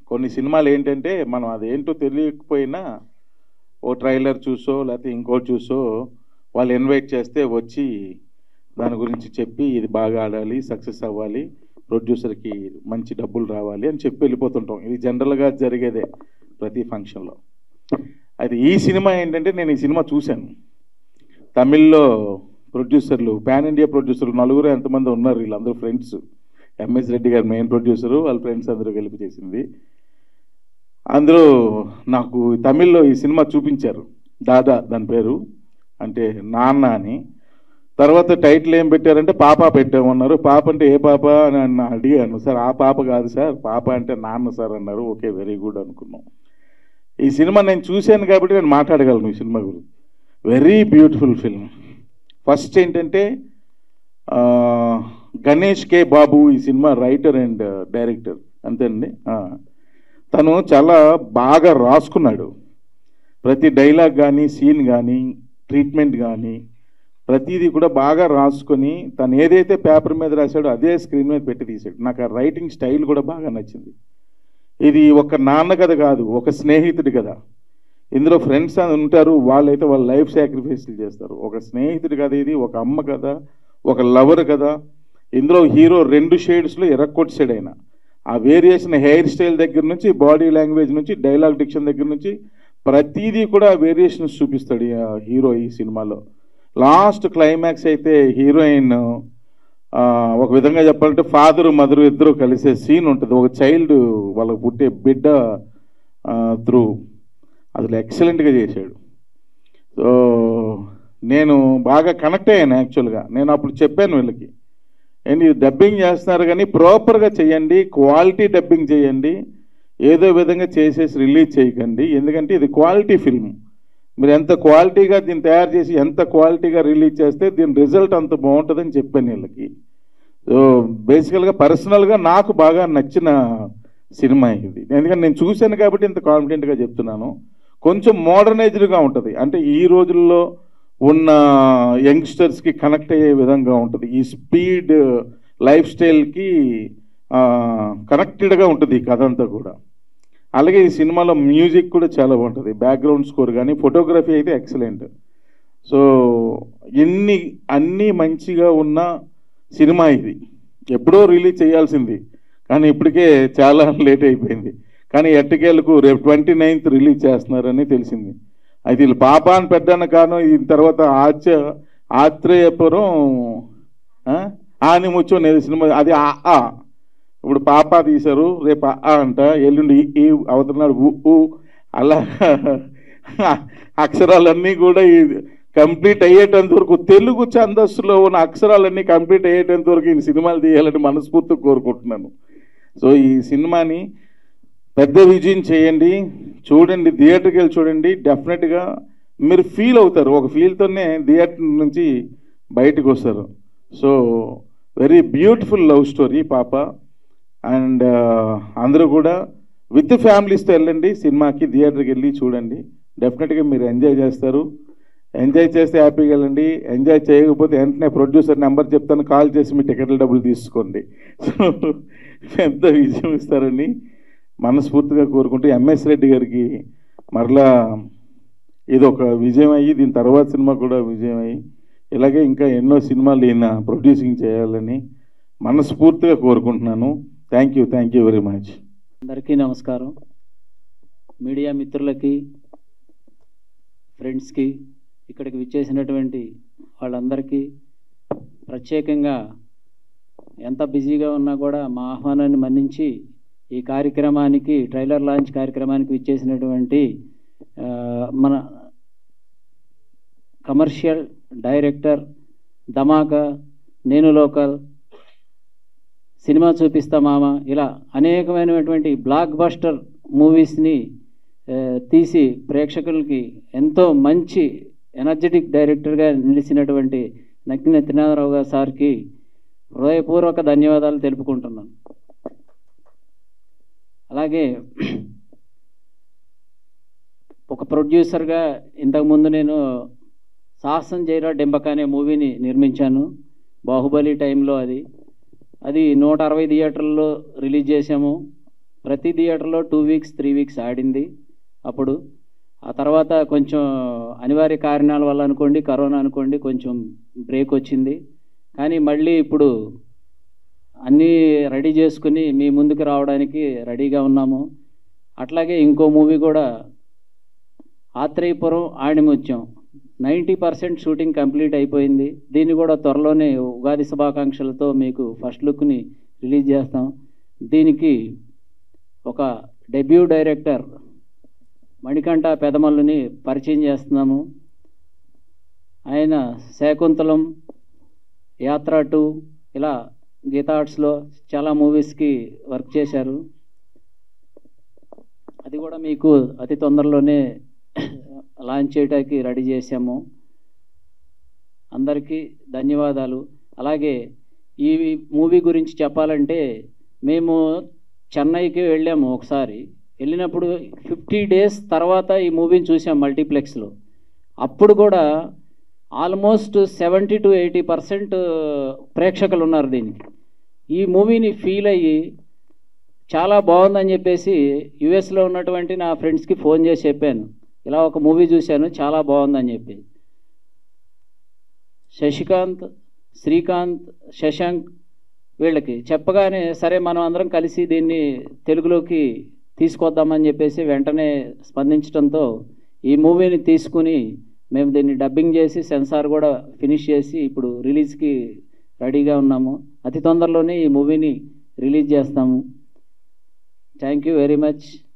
కొన్ని సినిమాలు ఏంటంటే మనం అదేంటో తెలియకపోయినా ఓ ట్రైలర్ చూసో లేకపోతే ఇంకోటి చూసో వాళ్ళు ఇన్వైట్ చేస్తే వచ్చి దాని గురించి చెప్పి ఇది బాగా ఆడాలి, సక్సెస్ అవ్వాలి, ప్రొడ్యూసర్కి మంచి డబ్బులు రావాలి అని చెప్పి వెళ్ళిపోతుంటాం. ఇది జనరల్గా జరిగేదే ప్రతి ఫంక్షన్లో. అయితే ఈ సినిమా ఏంటంటే నేను ఈ సినిమా చూశాను. తమిళ్లో ప్రొడ్యూసర్లు, పాన్ ఇండియా ప్రొడ్యూసర్లు నలుగురు ఎంతమంది ఉన్నారు, వీళ్ళందరూ ఫ్రెండ్స్. ఎంఎస్ రెడ్డి గారు మెయిన్ ప్రొడ్యూసరు, వాళ్ళ ఫ్రెండ్స్ అందరూ కలిపి చేసింది. అందరూ నాకు తమిళ్లో ఈ సినిమా చూపించారు. దాదా దాని పేరు, అంటే నాన్న అని. తర్వాత టైటిల్ ఏం పెట్టారంటే పాప పెట్టామన్నారు. పాప అంటే ఏ పాప అని అడిగాను. సార్ ఆ పాప కాదు సార్, పాప అంటే నాన్న సార్ అన్నారు. ఓకే, వెరీ గుడ్ అనుకున్నాం. ఈ సినిమా నేను చూశాను కాబట్టి నేను మాట్లాడగలను ఈ సినిమా గురించి. Very beautiful film. ఫస్ట్ ఏంటంటే గణేష్ కే బాబు ఈ సినిమా రైటర్ అండ్ డైరెక్టర్, అంతేనండి. తను చాలా బాగా రాసుకున్నాడు. ప్రతి డైలాగ్ కానీ, సీన్ కానీ, ట్రీట్మెంట్ కానీ ప్రతిదీ కూడా బాగా రాసుకొని తను ఏదైతే పేపర్ మీద రాశాడో అదే స్క్రీన్ మీద పెట్టి తీశాడు. నాకు ఆ రైటింగ్ స్టైల్ కూడా బాగా నచ్చింది. ఇది ఒక నాన్న కథ కాదు, ఒక స్నేహితుడి కథ. ఇందులో ఫ్రెండ్స్ అని ఉంటారు, వాళ్ళైతే వాళ్ళ లైఫ్ సాక్రిఫైస్లు చేస్తారు. ఒక స్నేహితుడి కథ ఇది, ఒక అమ్మ కథ, ఒక లవర్ కథ. ఇందులో హీరో 2 షేడ్స్లో ఎర్రకొట్టాడు ఆయన. ఆ వేరియేషన్ హెయిర్ స్టైల్ దగ్గర నుంచి, బాడీ లాంగ్వేజ్ నుంచి, డైలాగ్ డిక్షన్ దగ్గర నుంచి ప్రతిదీ కూడా వేరియేషన్స్ చూపిస్తాడు హీరో ఈ సినిమాలో. లాస్ట్ క్లైమాక్స్ అయితే హీరోయిన్ ఒక విధంగా చెప్పాలంటే ఫాదరు మదరు ఇద్దరు కలిసే సీన్ ఉంటుంది. ఒక చైల్డ్ వాళ్ళకు పుట్టే బిడ్డ త్రూ అసలు ఎక్సలెంట్గా చేశాడు. సో నేను బాగా కనెక్ట్ అయ్యాను. యాక్చువల్గా నేను అప్పుడు చెప్పాను వీళ్ళకి, ఏంటి డబ్బింగ్ చేస్తున్నారు కానీ ప్రాపర్గా చేయండి, క్వాలిటీ డబ్బింగ్ చేయండి, ఏదో విధంగా చేసేసి రిలీజ్ చేయకండి. ఎందుకంటే ఇది క్వాలిటీ ఫిల్మ్. మీరు ఎంత క్వాలిటీగా దీన్ని తయారు చేసి ఎంత క్వాలిటీగా రిలీజ్ చేస్తే దీని రిజల్ట్ అంత బాగుంటుందని చెప్పాను వీళ్ళకి. సో బేసికల్గా పర్సనల్గా నాకు బాగా నచ్చిన సినిమా ఇది. ఎందుకంటే నేను చూశాను కాబట్టి ఇంత కాన్ఫిడెంట్గా చెప్తున్నాను. కొంచెం మోడర్నైజ్డ్గా ఉంటుంది, అంటే ఈ రోజుల్లో ఉన్న యంగ్స్టర్స్కి కనెక్ట్ అయ్యే విధంగా ఉంటుంది. ఈ స్పీడ్ లైఫ్ స్టైల్కి కనెక్టెడ్గా ఉంటుంది ఈ కథ అంతా కూడా. అలాగే ఈ సినిమాలో మ్యూజిక్ కూడా చాలా బాగుంటుంది, బ్యాక్గ్రౌండ్ స్కోర్ కానీ, ఫోటోగ్రఫీ అయితే ఎక్సలెంట్. సో అన్నీ మంచిగా ఉన్న సినిమా ఇది. ఎప్పుడో రిలీజ్ చేయాల్సింది కానీ ఇప్పటికే చాలా లేట్ అయిపోయింది. కానీ ఎట్టకేలకు రేపు 29th రిలీజ్ చేస్తున్నారని తెలిసింది. అయితే వీళ్ళు పాప అని పెట్టాను కారణం ఈ తర్వాత ఆత్రేయపురం ఆని ముచ్చో అనేది సినిమా, అది ఇప్పుడు పాప తీశారు, రేపు అంట, ఎల్లుండి ఈ అవతలనాడు ఊ, అలా అక్షరాలన్నీ కూడా కంప్లీట్ అయ్యేటంత వరకు, తెలుగు ఛందస్సులో ఉన్న అక్షరాలన్నీ కంప్లీట్ అయ్యేటంత వరకు ఈ సినిమాలు తీయాలని మనస్ఫూర్తిగా కోరుకుంటున్నాను. సో ఈ సినిమాని పెద్ద విజయం చేయండి, చూడండి, థియేటర్కి వెళ్ళి చూడండి. డెఫినెట్గా మీరు ఫీల్ అవుతారు, ఒక ఫీల్తోనే థియేటర్ నుంచి బయటకు వస్తారు. So very beautiful love story పాప. అండ్ అందరూ కూడా విత్ ఫ్యామిలీస్తో వెళ్ళండి సినిమాకి, థియేటర్కి వెళ్ళి చూడండి. డెఫినెట్గా మీరు ఎంజాయ్ చేస్తారు. ఎంజాయ్ చేస్తే హ్యాపీగా వెళ్ళండి, ఎంజాయ్ చేయకపోతే వెంటనే ప్రొడ్యూసర్ నెంబర్ చెప్తాను, కాల్ చేసి మీ టికెట్ల డబ్బులు తీసుకోండి. సో పెద్ద విజయం ఇస్తారని మనస్ఫూర్తిగా కోరుకుంటూ, ఎంఎస్ రెడ్డి గారికి మరలా ఇది ఒక విజయం అయ్యి దీని తర్వాత సినిమా కూడా విజయం అయ్యి ఇలాగే ఇంకా ఎన్నో సినిమాలు ఈయన ప్రొడ్యూసింగ్ చేయాలని మనస్ఫూర్తిగా కోరుకుంటున్నాను. Thank you very much. అందరికీ నమస్కారం. మీడియా మిత్రులకి, ఫ్రెండ్స్కి, ఇక్కడికి విచ్చేసినటువంటి వాళ్ళందరికీ ప్రత్యేకంగా, ఎంత బిజీగా ఉన్నా కూడా మా ఆహ్వానాన్ని మన్నించి ఈ కార్యక్రమానికి, ట్రైలర్ లాంచ్ కార్యక్రమానికి విచ్చేసినటువంటి మన కమర్షియల్ డైరెక్టర్, ధమాకా, నేను లోకల్, సినిమా చూపిస్తా మామ, ఇలా అనేకమైనటువంటి బ్లాక్ బస్టర్ మూవీస్ని తీసి ప్రేక్షకులకి ఎంతో మంచి ఎనర్జెటిక్ డైరెక్టర్గా నిలిచినటువంటి నక్కిన త్రినాథరావు గారు సార్కి హృదయపూర్వక ధన్యవాదాలు తెలుపుకుంటున్నాను. అలాగే ఒక ప్రొడ్యూసర్గా ఇంతకుముందు నేను సాహసం జైరా డెంబక అనే మూవీని నిర్మించాను. బాహుబలి టైంలో అది 160 థియేటర్లలో రిలీజ్ చేసాము. ప్రతి థియేటర్లో 2 వీక్స్ 3 వీక్స్ ఆడింది. అప్పుడు ఆ తర్వాత కొంచెం అనివార్య కారణాల వల్ల అనుకోండి, కరోనా అనుకోండి, కొంచెం బ్రేక్ వచ్చింది. కానీ మళ్ళీ ఇప్పుడు అన్నీ రెడీ చేసుకుని మీ ముందుకు రావడానికి రెడీగా ఉన్నాము. అట్లాగే ఇంకో మూవీ కూడా ఆత్రేయపురం ఆణిముత్యం 90% షూటింగ్ కంప్లీట్ అయిపోయింది. దీన్ని కూడా త్వరలోనే ఉగాది శుభాకాంక్షలతో మీకు ఫస్ట్ లుక్ని రిలీజ్ చేస్తాం. దీనికి ఒక డెబ్యూ డైరెక్టర్ మణికంఠ పెదమల్లుని పరిచయం చేస్తున్నాము. ఆయన శాకుంతలం, యాత్ర 2 ఇలా గీతా ఆర్ట్స్లో చాలా మూవీస్కి వర్క్ చేశారు. అది కూడా మీకు అతి తొందరలోనే లాంచ్ చేయడానికి రెడీ చేశాము. అందరికీ ధన్యవాదాలు. అలాగే ఈ మూవీ గురించి చెప్పాలంటే మేము చెన్నైకి వెళ్ళాము ఒకసారి. వెళ్ళినప్పుడు 50 డేస్ తర్వాత ఈ మూవీని చూసాం మల్టీప్లెక్స్లో. అప్పుడు కూడా ఆల్మోస్ట్ 70 to 80% ప్రేక్షకులు ఉన్నారు దీనికి. ఈ మూవీని ఫీల్ అయ్యి చాలా బాగుందని చెప్పేసి యుఎస్లో ఉన్నటువంటి నా ఫ్రెండ్స్కి ఫోన్ చేసి చెప్పాను, ఇలా ఒక మూవీ చూశాను చాలా బాగుందని చెప్పి. శశికాంత్, శ్రీకాంత్, శశాంక్ వీళ్ళకి చెప్పగానే సరే మనం అందరం కలిసి దీన్ని తెలుగులోకి తీసుకొద్దామని చెప్పేసి వెంటనే స్పందించడంతో ఈ మూవీని తీసుకుని మేము దీన్ని డబ్బింగ్ చేసి సెన్సార్ కూడా ఫినిష్ చేసి ఇప్పుడు రిలీజ్కి రెడీగా ఉన్నాము. అతి తొందరలోనే ఈ మూవీని రిలీజ్ చేస్తాము. Thank you very much.